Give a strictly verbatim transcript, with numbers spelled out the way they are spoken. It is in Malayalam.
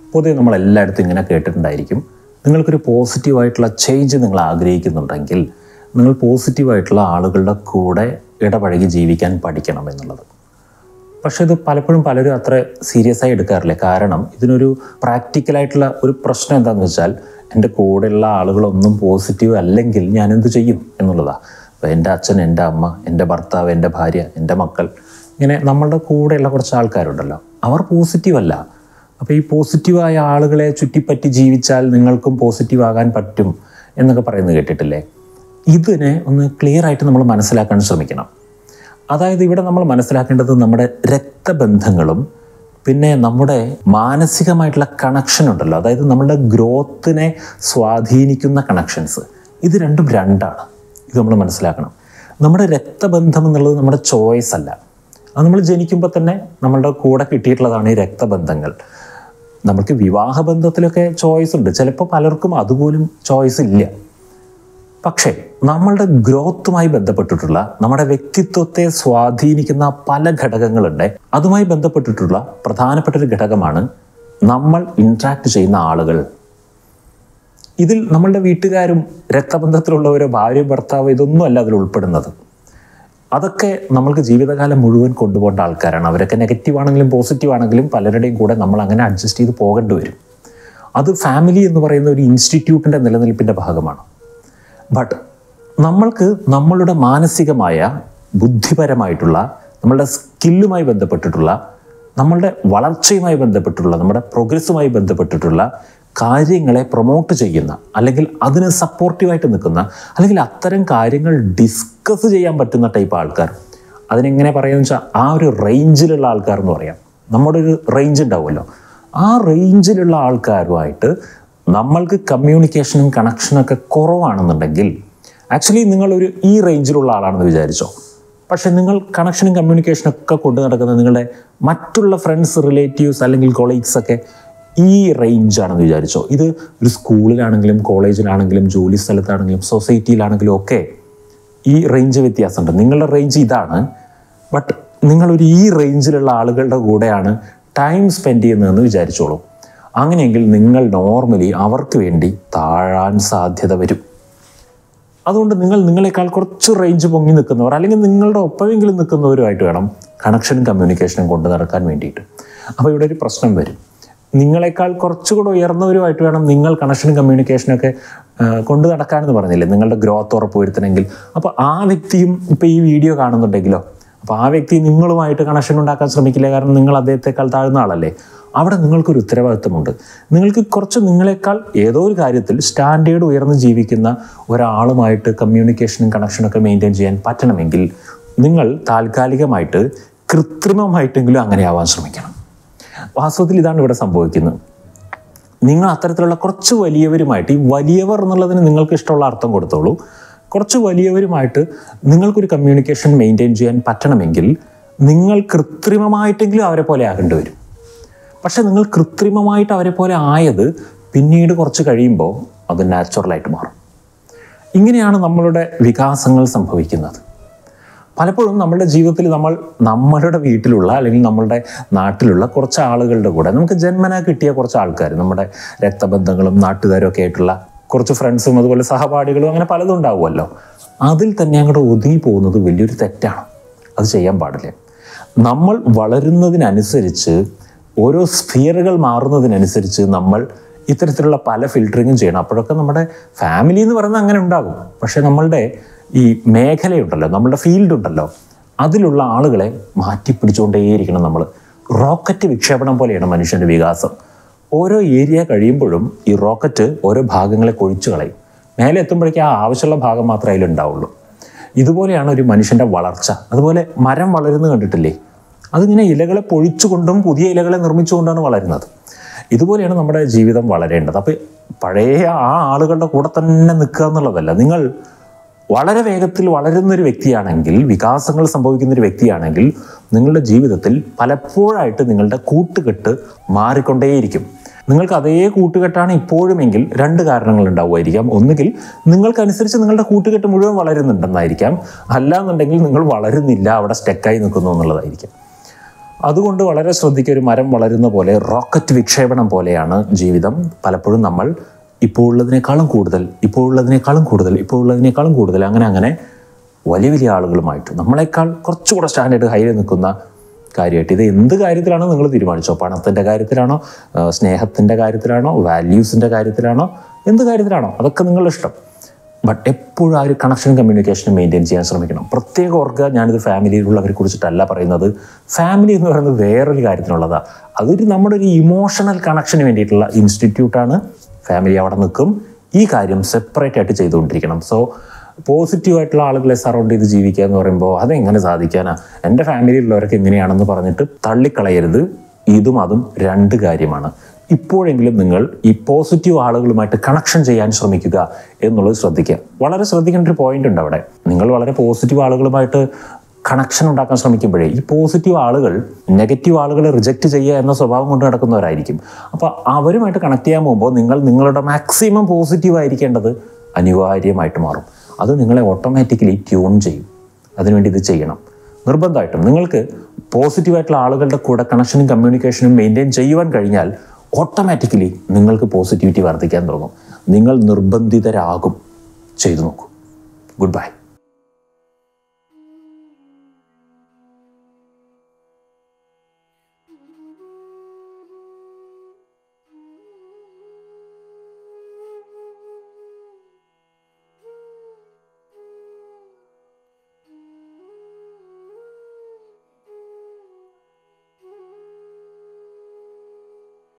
പൊതുവെ നമ്മൾ എല്ലായിടത്തും ഇങ്ങനെ കേട്ടിട്ടുണ്ടായിരിക്കും, നിങ്ങൾക്കൊരു പോസിറ്റീവായിട്ടുള്ള ചേഞ്ച് നിങ്ങൾ ആഗ്രഹിക്കുന്നുണ്ടെങ്കിൽ നിങ്ങൾ പോസിറ്റീവായിട്ടുള്ള ആളുകളുടെ കൂടെ ഇടപഴകി ജീവിക്കാൻ പഠിക്കണം എന്നുള്ളത്. പക്ഷേ ഇത് പലപ്പോഴും പലരും അത്ര സീരിയസ് ആയി എടുക്കാറില്ല. കാരണം ഇതിനൊരു പ്രാക്ടിക്കലായിട്ടുള്ള ഒരു പ്രശ്നം എന്താണെന്ന് വെച്ചാൽ, എൻ്റെ കൂടെയുള്ള ആളുകളൊന്നും പോസിറ്റീവ് അല്ലെങ്കിൽ ഞാനെന്ത് ചെയ്യും എന്നുള്ളതാണ്. അപ്പോൾ എൻ്റെ അച്ഛൻ, എൻ്റെ അമ്മ, എൻ്റെ ഭർത്താവ്, എൻ്റെ ഭാര്യ, എൻ്റെ മക്കൾ, ഇങ്ങനെ നമ്മളുടെ കൂടെയുള്ള കുറച്ച് ആൾക്കാരുണ്ടല്ലോ, അവർ പോസിറ്റീവല്ല. അപ്പോൾ ഈ പോസിറ്റീവായ ആളുകളെ ചുറ്റിപ്പറ്റി ജീവിച്ചാൽ നിങ്ങൾക്കും പോസിറ്റീവ് ആകാൻ പറ്റും എന്നൊക്കെ പറയുന്നത് കേട്ടിട്ടില്ലേ? ഇതിനെ ഒന്ന് ക്ലിയർ ആയിട്ട് നമ്മൾ മനസ്സിലാക്കാൻ ശ്രമിക്കണം. അതായത് ഇവിടെ നമ്മൾ മനസ്സിലാക്കേണ്ടത് നമ്മുടെ രക്തബന്ധങ്ങളും പിന്നെ നമ്മുടെ മാനസികമായിട്ടുള്ള കണക്ഷൻ ഉണ്ടല്ലോ, അതായത് നമ്മളുടെ ഗ്രോത്തിനെ സ്വാധീനിക്കുന്ന കണക്ഷൻസ്, ഇത് രണ്ടും രണ്ടാണ്. ഇത് നമ്മൾ മനസ്സിലാക്കണം. നമ്മുടെ രക്തബന്ധം എന്നുള്ളത് നമ്മുടെ ചോയ്സ് അല്ല. അത് നമ്മൾ ജനിക്കുമ്പോൾ തന്നെ നമ്മളുടെ കൂടെ കിട്ടിയിട്ടുള്ളതാണ് ഈ രക്തബന്ധങ്ങൾ. നമുക്ക് വിവാഹബന്ധത്തിലൊക്കെ ചോയ്സ് ഉണ്ട്, ചിലപ്പോൾ പലർക്കും അതുപോലും ചോയ്സ് ഇല്ല. പക്ഷേ നമ്മളുടെ ഗ്രോത്തുമായി ബന്ധപ്പെട്ടിട്ടുള്ള, നമ്മുടെ വ്യക്തിത്വത്തെ സ്വാധീനിക്കുന്ന പല ഘടകങ്ങളുണ്ട്. അതുമായി ബന്ധപ്പെട്ടിട്ടുള്ള പ്രധാനപ്പെട്ട ഒരു ഘടകമാണ് നമ്മൾ ഇൻട്രാക്ട് ചെയ്യുന്ന ആളുകൾ. ഇതിൽ നമ്മളുടെ വീട്ടുകാരും രക്തബന്ധത്തിലുള്ളവരോ ഭാര്യ ഭർത്താവ് ഇതൊന്നും അല്ല അതിൽ ഉൾപ്പെടുന്നത്. അതൊക്കെ നമ്മൾക്ക് ജീവിതകാലം മുഴുവൻ കൊണ്ടുപോകേണ്ട ആൾക്കാരാണ്. അവരൊക്കെ നെഗറ്റീവ് ആണെങ്കിലും പോസിറ്റീവ് ആണെങ്കിലും പലരുടെയും കൂടെ നമ്മൾ അങ്ങനെ അഡ്ജസ്റ്റ് ചെയ്ത് പോകേണ്ടി വരും. അത് ഫാമിലി എന്ന് പറയുന്ന ഒരു ഇൻസ്റ്റിറ്റ്യൂട്ടിൻ്റെ നിലനിൽപ്പിൻ്റെ ഭാഗമാണ്. ബട്ട് നമ്മൾക്ക് നമ്മളുടെ മാനസികമായ, ബുദ്ധിപരമായിട്ടുള്ള, നമ്മളുടെ സ്കില്ലുമായി ബന്ധപ്പെട്ടിട്ടുള്ള, നമ്മളുടെ വളർച്ചയുമായി ബന്ധപ്പെട്ടിട്ടുള്ള, നമ്മുടെ പ്രോഗ്രസ്സുമായി ബന്ധപ്പെട്ടിട്ടുള്ള കാര്യങ്ങളെ പ്രൊമോട്ട് ചെയ്യുന്ന, അല്ലെങ്കിൽ അതിന് സപ്പോർട്ടീവായിട്ട് നിൽക്കുന്ന, അല്ലെങ്കിൽ അത്തരം കാര്യങ്ങൾ ഡിസ്കസ് ചെയ്യാൻ പറ്റുന്ന ടൈപ്പ് ആൾക്കാർ, അതിനെങ്ങനെ പറയുക വെച്ചാൽ ആ ഒരു റേഞ്ചിലുള്ള ആൾക്കാർ എന്ന് പറയാം. നമ്മുടെ ഒരു റേഞ്ച് ഉണ്ടാവുമല്ലോ, ആ റേഞ്ചിലുള്ള ആൾക്കാരുമായിട്ട് നമ്മൾക്ക് കമ്മ്യൂണിക്കേഷനും കണക്ഷനൊക്കെ കുറവാണെന്നുണ്ടെങ്കിൽ, ആക്ച്വലി നിങ്ങളൊരു ഈ റേഞ്ചിലുള്ള ആളാണെന്ന് വിചാരിച്ചോ, പക്ഷേ നിങ്ങൾ കണക്ഷനും കമ്മ്യൂണിക്കേഷനൊക്കെ കൊണ്ടു നടക്കുന്ന നിങ്ങളുടെ മറ്റുള്ള ഫ്രണ്ട്സ്, റിലേറ്റീവ്സ് അല്ലെങ്കിൽ കൊളീഗ്സൊക്കെ ഈ റേഞ്ചാണെന്ന് വിചാരിച്ചോ. ഇത് ഒരു സ്കൂളിലാണെങ്കിലും കോളേജിലാണെങ്കിലും ജോലി സ്ഥലത്താണെങ്കിലും സൊസൈറ്റിയിലാണെങ്കിലും ഒക്കെ ഈ റേഞ്ച് വ്യത്യാസമുണ്ട്. നിങ്ങളുടെ റേഞ്ച് ഇതാണ്, ബട്ട് നിങ്ങളൊരു ഈ റേഞ്ചിലുള്ള ആളുകളുടെ കൂടെയാണ് ടൈം സ്പെൻഡ് ചെയ്യുന്നതെന്ന് വിചാരിച്ചോളൂ. അങ്ങനെയെങ്കിൽ നിങ്ങൾ നോർമലി അവർക്ക് വേണ്ടി താഴാൻ സാധ്യത വരും. അതുകൊണ്ട് നിങ്ങൾ നിങ്ങളെക്കാൾ കുറച്ച് റേഞ്ച് പൊങ്ങി നിൽക്കുന്നവർ, അല്ലെങ്കിൽ നിങ്ങളുടെ ഒപ്പമെങ്കിലും നിൽക്കുന്നവരുമായിട്ട് വേണം കണക്ഷനും കമ്മ്യൂണിക്കേഷനും കൊണ്ടു നടക്കാൻ വേണ്ടിയിട്ട്. അപ്പോൾ ഇവിടെ ഒരു പ്രശ്നം വരും. നിങ്ങളെക്കാൾ കുറച്ചുകൂടെ ഉയർന്നവരുമായിട്ട് വേണം നിങ്ങൾ കണക്ഷനും കമ്മ്യൂണിക്കേഷനൊക്കെ കൊണ്ടു നടക്കാനെന്ന് പറഞ്ഞില്ലേ, നിങ്ങളുടെ ഗ്രോത്ത് ഉറപ്പുവരുത്തണമെങ്കിൽ. അപ്പോൾ ആ വ്യക്തിയും ഇപ്പോൾ ഈ വീഡിയോ കാണുന്നുണ്ടെങ്കിലോ, അപ്പോൾ ആ വ്യക്തി നിങ്ങളുമായിട്ട് കണക്ഷൻ ഉണ്ടാക്കാൻ ശ്രമിക്കില്ല. കാരണം നിങ്ങൾ അദ്ദേഹത്തെക്കാൾ താഴ്ന്ന ആളല്ലേ. അവിടെ നിങ്ങൾക്കൊരു ഉത്തരവാദിത്വമുണ്ട്. നിങ്ങൾക്ക് കുറച്ച് നിങ്ങളെക്കാൾ ഏതോ ഒരു കാര്യത്തിൽ സ്റ്റാൻഡേർഡ് ഉയർന്ന് ജീവിക്കുന്ന ഒരാളുമായിട്ട് കമ്മ്യൂണിക്കേഷനും കണക്ഷനൊക്കെ മെയിൻറ്റെയിൻ ചെയ്യാൻ പറ്റണമെങ്കിൽ നിങ്ങൾ താൽക്കാലികമായിട്ട് കൃത്രിമമായിട്ടെങ്കിലും അങ്ങനെ ആവാൻ ശ്രമിക്കണം. വാസ്തവത്തിൽ ഇതാണ് ഇവിടെ സംഭവിക്കുന്നത്. നിങ്ങൾ അത്തരത്തിലുള്ള കുറച്ച് വലിയവരുമായിട്ട്, ഈ വലിയവർ എന്നുള്ളതിന് നിങ്ങൾക്ക് ഇഷ്ടമുള്ള അർത്ഥം കൊടുത്തോളൂ, കുറച്ച് വലിയവരുമായിട്ട് നിങ്ങൾക്കൊരു കമ്മ്യൂണിക്കേഷൻ മെയിൻറ്റെയിൻ ചെയ്യാൻ പറ്റണമെങ്കിൽ നിങ്ങൾ കൃത്രിമമായിട്ടെങ്കിലും അവരെ പോലെ ആകേണ്ടി വരും. പക്ഷെ നിങ്ങൾ കൃത്രിമമായിട്ട് അവരെ പോലെ ആയത് പിന്നീട് കുറച്ച് കഴിയുമ്പോൾ അത് നാച്ചുറലായിട്ട് മാറും. ഇങ്ങനെയാണ് നമ്മളുടെ വികാസങ്ങൾ സംഭവിക്കുന്നത്. പലപ്പോഴും നമ്മുടെ ജീവിതത്തിൽ നമ്മൾ നമ്മളുടെ വീട്ടിലുള്ള അല്ലെങ്കിൽ നമ്മളുടെ നാട്ടിലുള്ള കുറച്ച് ആളുകളുടെ കൂടെ, നമുക്ക് ജന്മനാ കിട്ടിയ കുറച്ച് ആൾക്കാർ, നമ്മുടെ രക്തബന്ധങ്ങളും നാട്ടുകാരും ഒക്കെ ആയിട്ടുള്ള കുറച്ച് ഫ്രണ്ട്സും അതുപോലെ സഹപാഠികളും അങ്ങനെ പലതും ഉണ്ടാവുമല്ലോ, അതിൽ തന്നെ അങ്ങോട്ട് ഒതുങ്ങി പോകുന്നത് വലിയൊരു തെറ്റാണ്. അത് ചെയ്യാൻ പാടില്ല. നമ്മൾ വളരുന്നതിനനുസരിച്ച്, ഓരോ സ്ഫിയറുകൾ മാറുന്നതിനനുസരിച്ച് നമ്മൾ ഇത്തരത്തിലുള്ള പല ഫിൽറ്ററിങ്ങും ചെയ്യണം. അപ്പോഴൊക്കെ നമ്മുടെ ഫാമിലി എന്ന് പറയുന്നത് അങ്ങനെ ഉണ്ടാകും. പക്ഷെ നമ്മളുടെ ഈ മേഖലയുണ്ടല്ലോ, നമ്മളുടെ ഫീൽഡ് ഉണ്ടല്ലോ, അതിലുള്ള ആളുകളെ മാറ്റിപ്പിടിച്ചുകൊണ്ടേയിരിക്കണം നമ്മൾ. റോക്കറ്റ് വിക്ഷേപണം പോലെയാണ് മനുഷ്യൻ്റെ വികാസം. ഓരോ ഏരിയ കഴിയുമ്പോഴും ഈ റോക്കറ്റ് ഓരോ ഭാഗങ്ങളെ കൊഴിച്ചു കളയും. മേലെ എത്തുമ്പോഴേക്കും ആ ആവശ്യമുള്ള ഭാഗം മാത്രമേ അതിലുണ്ടാവുള്ളൂ. ഇതുപോലെയാണ് ഒരു മനുഷ്യൻ്റെ വളർച്ച. അതുപോലെ മരം വളരുന്നത് കണ്ടിട്ടില്ലേ? അതിങ്ങനെ ഇലകളെ പൊഴിച്ചുകൊണ്ടും പുതിയ ഇലകളെ നിർമ്മിച്ചുകൊണ്ടാണ് വളരുന്നത്. ഇതുപോലെയാണ് നമ്മുടെ ജീവിതം വളരേണ്ടത്. അപ്പോൾ പഴയ ആ ആളുകളുടെ കൂടെ തന്നെ നിൽക്കുക എന്നുള്ളതല്ല. നിങ്ങൾ വളരെ വേഗത്തിൽ വളരുന്നൊരു വ്യക്തിയാണെങ്കിൽ, വികാസങ്ങൾ സംഭവിക്കുന്നൊരു വ്യക്തിയാണെങ്കിൽ, നിങ്ങളുടെ ജീവിതത്തിൽ പലപ്പോഴായിട്ട് നിങ്ങളുടെ കൂട്ടുകെട്ട് മാറിക്കൊണ്ടേയിരിക്കും. നിങ്ങൾക്ക് അതേ കൂട്ടുകെട്ടാണ് ഇപ്പോഴുമെങ്കിൽ രണ്ട് കാരണങ്ങൾ ഉണ്ടാവുമായിരിക്കാം. ഒന്നുകിൽ നിങ്ങൾക്കനുസരിച്ച് നിങ്ങളുടെ കൂട്ടുകെട്ട് മുഴുവൻ വളരുന്നുണ്ടെന്നായിരിക്കാം, അല്ലാന്നുണ്ടെങ്കിൽ നിങ്ങൾ വളരുന്നില്ല, അവിടെ സ്റ്റക്കായി നിൽക്കുന്നു എന്നുള്ളതായിരിക്കും. അതുകൊണ്ട് വളരെ ശ്രദ്ധിക്കുക. ഒരു മരം വളരുന്ന പോലെ, റോക്കറ്റ് വിക്ഷേപണം പോലെയാണ് ജീവിതം. പലപ്പോഴും നമ്മൾ ഇപ്പോൾ ഉള്ളതിനേക്കാളും കൂടുതൽ ഇപ്പോൾ ഉള്ളതിനേക്കാളും കൂടുതൽ ഇപ്പോൾ ഉള്ളതിനേക്കാളും കൂടുതൽ അങ്ങനെ അങ്ങനെ വലിയ വലിയ ആളുകളുമായിട്ട് നമ്മളെക്കാൾ കുറച്ചുകൂടെ സ്റ്റാൻഡേർഡ് ഹൈയിൽ നിൽക്കുന്ന കാര്യമായിട്ട്, ഇത് എന്ത് കാര്യത്തിലാണോ നിങ്ങൾ തീരുമാനിച്ചോ, പണത്തിൻ്റെ കാര്യത്തിലാണോ, സ്നേഹത്തിൻ്റെ കാര്യത്തിലാണോ, വാല്യൂസിൻ്റെ കാര്യത്തിലാണോ, എന്ത് കാര്യത്തിലാണോ, അതൊക്കെ നിങ്ങളുടെ ഇഷ്ടം. ബട്ട് എപ്പോഴും ആ ഒരു കണക്ഷൻ കമ്മ്യൂണിക്കേഷൻ മെയിൻറ്റെയിൻ ചെയ്യാൻ ശ്രമിക്കണം. പ്രത്യേകം ഓർക്കുക, ഞാനിത് ഫാമിലിയിലുള്ളവരെ കുറിച്ചിട്ടല്ല പറയുന്നത്. ഫാമിലി എന്ന് പറയുന്നത് വേറൊരു കാര്യത്തിനുള്ളതാണ്. അതൊരു നമ്മുടെ ഒരു ഇമോഷണൽ കണക്ഷന് വേണ്ടിയിട്ടുള്ള ഇൻസ്റ്റിറ്റ്യൂട്ടാണ്. ഫാമിലി അവിടെ നിൽക്കും. ഈ കാര്യം സെപ്പറേറ്റ് ആയിട്ട് ചെയ്തുകൊണ്ടിരിക്കണം. സോ പോസിറ്റീവായിട്ടുള്ള ആളുകളെ സറൗണ്ട് ചെയ്ത് ജീവിക്കുക എന്ന് പറയുമ്പോൾ അതെങ്ങനെ സാധിക്കാനാ, എൻ്റെ ഫാമിലിയിലുള്ളവരൊക്കെ എങ്ങനെയാണെന്ന് പറഞ്ഞിട്ട് തള്ളിക്കളയരുത്. ഇതും അതും രണ്ട് കാര്യമാണ്. ഇപ്പോഴെങ്കിലും നിങ്ങൾ ഈ പോസിറ്റീവ് ആളുകളുമായിട്ട് കണക്ഷൻ ചെയ്യാൻ ശ്രമിക്കുക എന്നുള്ളത് ശ്രദ്ധിക്കുക. വളരെ ശ്രദ്ധിക്കേണ്ട ഒരു പോയിന്റ് ഉണ്ട് അവിടെ. നിങ്ങൾ വളരെ പോസിറ്റീവ് ആളുകളുമായിട്ട് കണക്ഷൻ ഉണ്ടാക്കാൻ ശ്രമിക്കുമ്പോഴേ ഈ പോസിറ്റീവ് ആളുകൾ നെഗറ്റീവ് ആളുകളെ റിജക്റ്റ് ചെയ്യുക എന്ന സ്വഭാവം കൊണ്ട് നടക്കുന്നവരായിരിക്കും. അപ്പോൾ അവരുമായിട്ട് കണക്ട് ചെയ്യാൻ പോകുമ്പോൾ നിങ്ങൾ നിങ്ങളുടെ മാക്സിമം പോസിറ്റീവ് ആയിരിക്കേണ്ടത് അനിവാര്യമായിട്ട് മാറും. അത് നിങ്ങളെ ഓട്ടോമാറ്റിക്കലി ട്യൂൺ ചെയ്യും. അതിനുവേണ്ടി ഇത് ചെയ്യണം നിർബന്ധമായിട്ടും. നിങ്ങൾക്ക് പോസിറ്റീവായിട്ടുള്ള ആളുകളുടെ കൂടെ കണക്ഷനും കമ്മ്യൂണിക്കേഷനും മെയിൻറ്റെയിൻ ചെയ്യുവാൻ കഴിഞ്ഞാൽ ഓട്ടോമാറ്റിക്കലി നിങ്ങൾക്ക് പോസിറ്റിവിറ്റി വർദ്ധിക്കാൻ തുടങ്ങും. നിങ്ങൾ നിർബന്ധിതരാകും. ചെയ്തു നോക്കൂ. Good by.